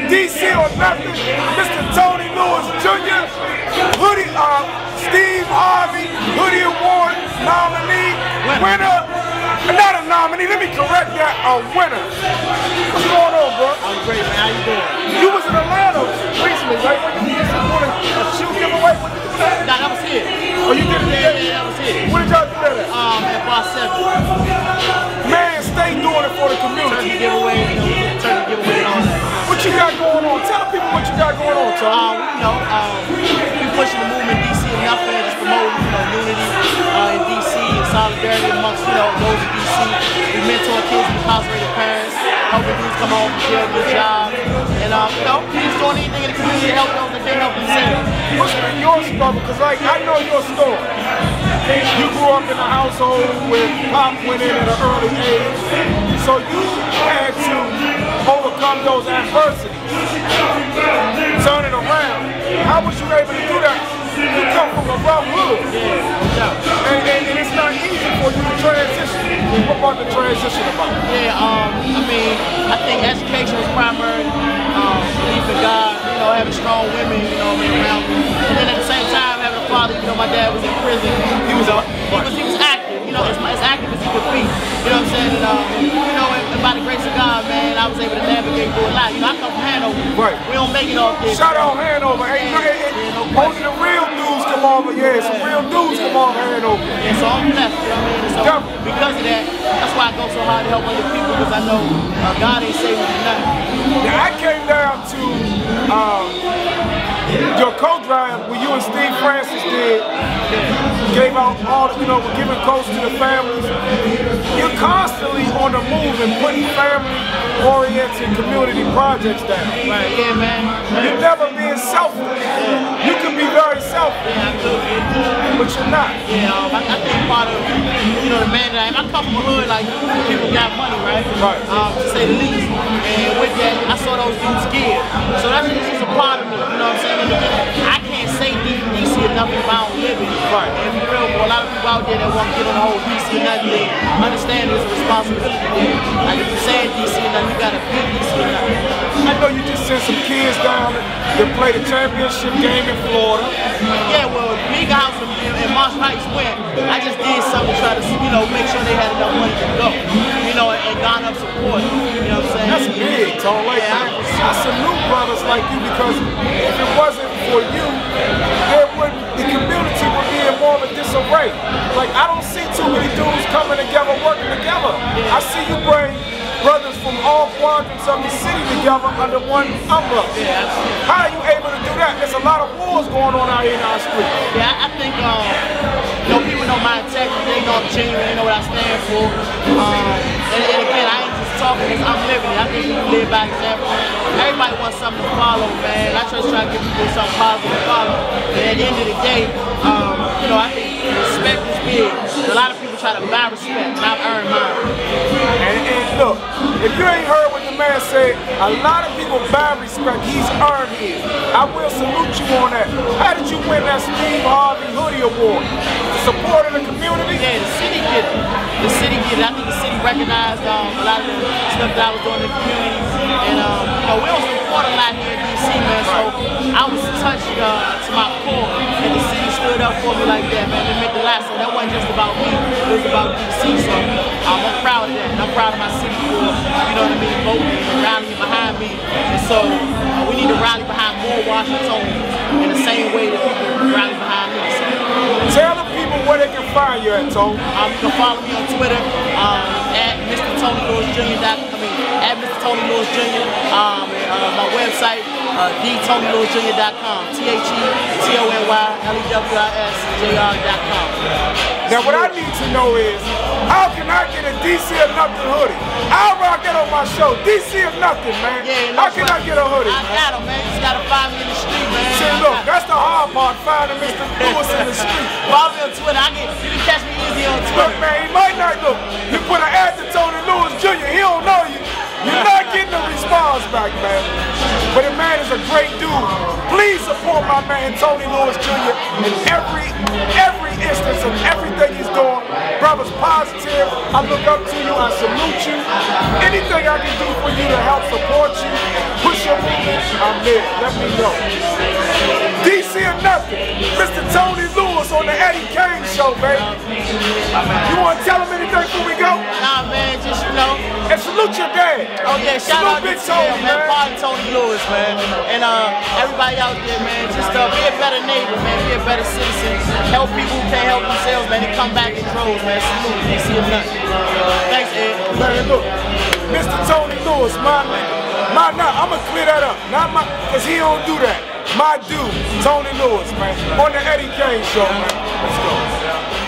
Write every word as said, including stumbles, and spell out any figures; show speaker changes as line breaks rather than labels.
D C or nothing, Mister Tony Lewis Junior, Hoodie, uh, Steve Harvey, Hoodie Award nominee, winner, not a nominee, let me correct that, a winner. What's going on, bro?
I'm great, man. How you doing?
You was in Atlanta recently, right? When you just doing a shoe giveaway, when you do that?
Nah, that was here.
Oh, you did it?
Yeah, yeah, that was here.
When did y'all do that at?
Um, at bar seven.
Man, stay doing it for the community.
Turkey giveaway, you know, turkey giveaway and all that.
What you got going on? Tell the people what you got going on, Tony.
Um, you know, um, we pushing the movement D C and nothing, just promoting, you know, unity uh, in D C and solidarity amongst, you know, those in D C. We mentor kids with incarcerated parents, helping dudes come home from jail, get jobs, and um, you know, just doing anything in the community to help those that can't help themselves.
What's been your struggle? Because like I know your story. You grew up in a household where pop went in at an early age, so you had to overcome those adversities, turn it around. How was you able to do that? You come from a rough hood,
Yeah,
and, and, and it's not easy for you to transition. What about the transition about?
yeah. Um, I mean, I think education is primary. Um, belief in God, you know, having strong women, you know, around me, and then at the same time having a father. You know, my dad was in prison. He was, uh, he was, he was active. You know, as, as active as he could be. You know what I'm saying? And, um, you know, and, and by the grace of God, man, I was able to navigate through a lot. You know, I come from Hanover.
Right.
We don't make it off this.
Shout out Hanover. Hey,
Yeah,
hey, hey,
yeah, no
only the real dudes come over. Yeah, some real dudes come over Hanover.
And so I'm blessed, you know what I mean? And so
Yeah.
because of that, that's why I go so hard to help other people, because I know uh, God ain't saving me nothing.
Now, I came down to um, your co-drive when you and Steve Francis did, gave out all, the, you know, giving coats to the families. You're constantly on the move and putting family-oriented community projects down.
Right, yeah, man.
You're never being selfish. You can be very selfish,
Yeah, I could be.
but you're not.
Yeah, um, I, I think part of, you know, the man that I am, I come from a hood, like, people got money, right?
Right.
Um, to say the least. And with that, I saw those dudes give. So that's just a part of me, you know what I'm saying? And I can't say D C or nothing if I don't live it.
Right.
And for real, for a lot of people out there that want to get on the whole D C or nothing, they understand there's a responsibility there. Like, if you're saying D C or nothing, you got to be D C or nothing.
I know you just sent some kids down to play the championship game in Florida.
Yeah, well, Mega House and, and Marsh Heights went. I just did something to try to, you know, make sure they had enough money to go. You know, and, and garner up support. You know what I'm saying?
That's big, Tone. Like,
Yeah,
man, I salute brothers like you, because if it wasn't for you, there would the community would be in more of a disarray. Like, I don't see too many dudes coming together, working together. I see you bring brothers from all quadrants of the city together under one umbrella.
Yeah, absolutely.
How are you able to do that? There's a lot of wars going on out here in our street.
Yeah, I think, um, you know, people know my integrity, they know I'm genuine, they know what I stand for. Um, and, and again, I ain't just talking this, I'm living it. I think you live by example. Everybody wants something to follow, man. I try to try to give people something positive to follow. And at the end of the day, um, you know, I think respect is big. A lot of people try to buy respect, and I've earned mine.
And, and look, if you ain't heard what the man said, a lot of people buy respect, he's earned his. I will salute you on that. How did you win that Steve Harvey Hoodie Award? Support of the community?
Yeah, the city did it. The city did it. I think the city recognized um, a lot of the stuff that I was doing in the community. And, um, you know, we don't support a lot here in D C, man, so I was touched uh, to my core. And the city stood up for me like that, man. It meant a lot. So that wasn't just about me, it was about D C. So um, I'm proud of that. And I'm proud of my city for, you know what I mean, voting and rallying behind me. And so uh, we need to rally behind more Washingtonians in the same way that people rally behind me. So,
Tell the people where they can find you at, Tone.
Um, you can follow me on Twitter um, at Mister Tony Lewis Junior I mean, at Mister Tony Lewis Junior Um, and, uh, my website, uh, D Tony Lewis Junior dot com. T H E T O N Y L E W I S J R dot com.
Now, what I need to know is, how can I get a D C or nothing hoodie? I'll rock that on my show. D C or nothing, man.
Yeah, no
how can I get a hoodie?
I got him, man. You just gotta find me in the street, man.
See, look, that's the hard part, finding Mister Lewis in the street.
Follow me on Twitter. I get, you can catch me easy on Twitter.
Look, man, he might not look. You put an ad to Tony Lewis Junior, he don't know you. You're not getting a response back, man. But the man is a great dude. Please support my man Tony Lewis Junior in every every instance of everything he's doing. Brother's positive. I look up to you. I salute you. Anything I can do for you to help support you, push your movement, live. Let me know. D C or nothing. Mister Tony Lewis on the Eddie Kayne show, baby. You want to tell him anything before we go?
Nah, man, just, you know.
And salute your dad.
Oh, yeah, shout
salute
out
Big
to
Tony,
Tony, man. Pardon Tony Lewis, man. And uh, everybody out there, man, just uh, be a better neighbor, man. Be a better citizen. Help people who can't help themselves, man. And come back in droves, man. Salute. D C or nothing. Thanks, Ed.
Man, look. Mister Tony Lewis, my nigga. My, nah, I'm going to clear that up. Not my, because he don't do that. My dude, Tony Lewis, man. On the Eddie Kayne show, man. Let's go.